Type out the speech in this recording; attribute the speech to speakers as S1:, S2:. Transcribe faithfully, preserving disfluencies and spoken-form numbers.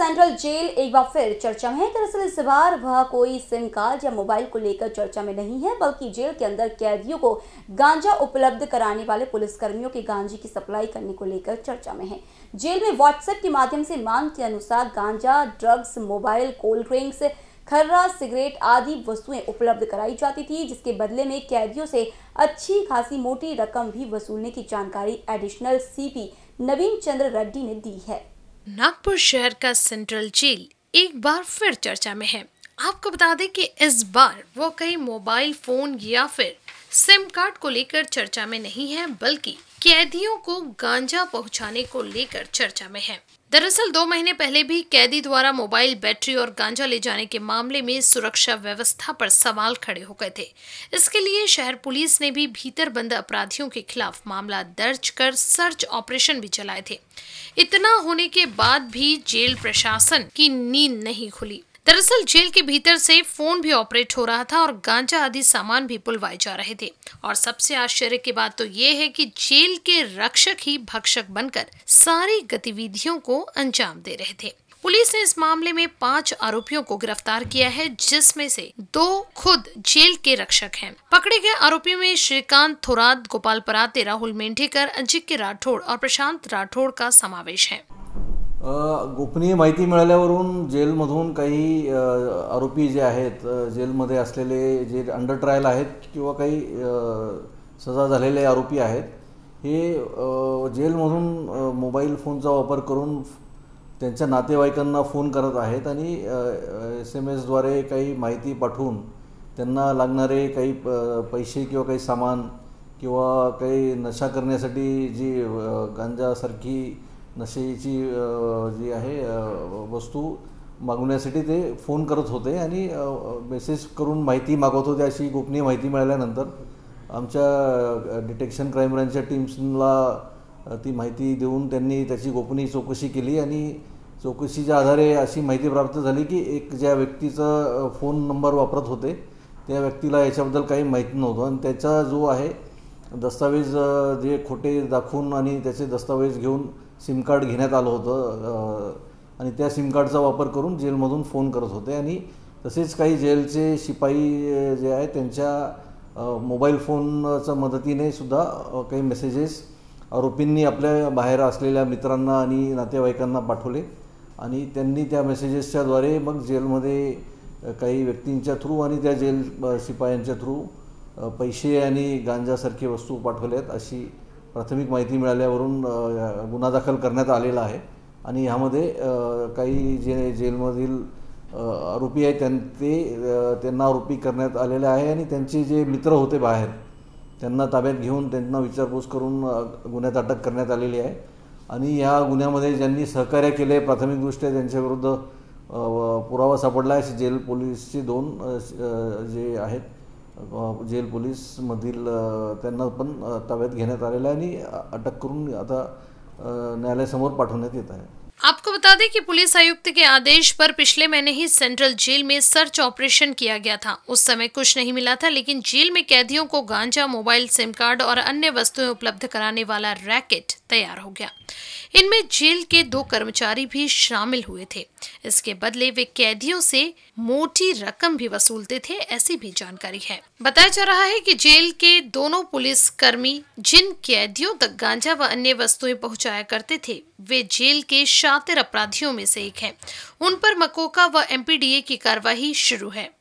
S1: Central jail एक बार फिर चर्चा में है। दरअसल इस बार वह कोई सिम कार्ड या मोबाइल को लेकर चर्चा में नहीं है, बल्कि जेल के अंदर कैदियों को गांजा उपलब्ध कराने वाले पुलिसकर्मियों की गांजे की सप्लाई करने को लेकर चर्चा में है। जेल में व्हाट्सएप के माध्यम से मांग के अनुसार गांजा, ड्रग्स, मोबाइल, कोल्ड ड्रिंक्स, खर्रा, सिगरेट आदि वस्तुएं उपलब्ध कराई जाती थी, जिसके बदले में कैदियों से अच्छी खासी मोटी रकम भी वसूलने की जानकारी एडिशनल सीपी नवीन चंद्र रेड्डी ने दी है।
S2: नागपुर शहर का सेंट्रल जेल एक बार फिर चर्चा में है। आपको बता दें कि इस बार वो कई मोबाइल फोन या फिर सिम कार्ड को लेकर चर्चा में नहीं है, बल्कि कैदियों को गांजा पहुंचाने को लेकर चर्चा में है। दरअसल दो महीने पहले भी कैदी द्वारा मोबाइल, बैटरी और गांजा ले जाने के मामले में सुरक्षा व्यवस्था पर सवाल खड़े हो गए थे। इसके लिए शहर पुलिस ने भी भीतर बंद अपराधियों के खिलाफ मामला दर्ज कर सर्च ऑपरेशन भी चलाए थे। इतना होने के बाद भी जेल प्रशासन की नींद नहीं खुली। दरअसल जेल के भीतर से फोन भी ऑपरेट हो रहा था और गांजा आदि सामान भी बुलवाए जा रहे थे। और सबसे आश्चर्य की बात तो ये है कि जेल के रक्षक ही भक्षक बनकर सारी गतिविधियों को अंजाम दे रहे थे। पुलिस ने इस मामले में पांच आरोपियों को गिरफ्तार किया है, जिसमें से दो खुद जेल के रक्षक हैं। पकड़े गए आरोपियों में श्रीकांत थोरात, गोपाल पराते, राहुल मेंढेकर, अजिंक्य राठौड़ और प्रशांत राठौड़ का समावेश है।
S3: गोपनीय माहिती मिळाल्यावरून जेलमधून काही आरोपी जे आहेत, जेलमध्ये असलेले जे अंडर ट्रायल आहेत किंवा काही सजा झालेले आरोपी आहेत, हे जेलमधून मोबाईल फोनचा वापर करून त्यांच्या नातेवाईकांना फोन करत आहेत आणि एस एम एसद्वारे काही माहिती पाठवून त्यांना लागणारे काही पैसे किंवा काही सामान किंवा काही नशा करण्यासाठी जी गांजासारखी नशेची जी आहे वस्तू मागवण्यासाठी ते फोन करत होते आणि मेसेज करून माहिती मागवत होते। अशी गोपनीय माहिती मिळाल्यानंतर आमच्या डिटेक्शन क्राईम ब्रांचच्या टीम्सला ती माहिती देऊन त्यांनी त्याची गोपनीय चौकशी केली आणि चौकशीच्या आधारे अशी माहिती प्राप्त झाली की एक ज्या व्यक्तीचा फोन नंबर वापरत होते त्या व्यक्तीला याच्याबद्दल काही माहिती नव्हतं आणि त्याचा जो आहे दस्तावेज जे खोटे दाखवून आणि त्याचे दस्तावेज घेऊन सिम कार्ड घेण्यात आलं होतं आणि त्या सिम कार्डचा वापर करून जेलमधून फोन करत होते आणि तसेच काही जेलचे शिपाई जे आहेत त्यांच्या मोबाईल फोनच्या मदतीने सुद्धा काही मेसेजेस आरोपींनी आपल्या बाहेर असलेल्या मित्रांना आणि नातेवाईकांना पाठवले आणि त्यांनी त्या मेसेजेसच्या द्वारे मग जेलमध्ये काही व्यक्तींच्या थ्रू आणि त्या जेल शिपायांच्या थ्रू पैसे आणि गांजासारखे वस्तू पाठवल्यात अशी प्राथमिक माहिती मिळाल्यावरून गुन्हा दाखल करण्यात आलेला आहे आणि ह्यामध्ये काही जे जेलमधील आरोपी आहेत त्यांचे त्यांना आरोपी करण्यात आलेले आहे आणि त्यांचे जे मित्र होते बाहेर त्यांना ताब्यात घेऊन त्यांना विचारपूस करून गुन्ह्यात अटक करण्यात आलेली आहे आणि ह्या गुन्ह्यामध्ये ज्यांनी सहकार्य केले प्राथमिकदृष्ट्या त्यांच्याविरुद्ध पुरावा सापडला आहे। जेल पोलीसचे दोन जे आहेत जेल पोलीस मधील त्यांना पण ताब्यात घेण्यात आलेला आहे आणि अटक करून आता न्यायालयासमोर पाठवण्यात येत आहे।
S2: आपको बता दें कि पुलिस आयुक्त के आदेश पर पिछले महीने ही सेंट्रल जेल में सर्च ऑपरेशन किया गया था। उस समय कुछ नहीं मिला था, लेकिन जेल में कैदियों को गांजा, मोबाइल, सिम कार्ड और अन्य वस्तुएं उपलब्ध कराने वाला रैकेट तैयार हो गया। इनमें जेल के दो कर्मचारी भी शामिल हुए थे। इसके बदले वे कैदियों से मोटी रकम भी वसूलते थे, ऐसी भी जानकारी है। बताया जा रहा है कि जेल के दोनों पुलिस कर्मी जिन कैदियों तक गांजा व अन्य वस्तुएं पहुंचाया करते थे, वे जेल के शातिर अपराधियों में से एक हैं। उन पर मकोका व एम पी डी ए की कार्रवाई शुरू है।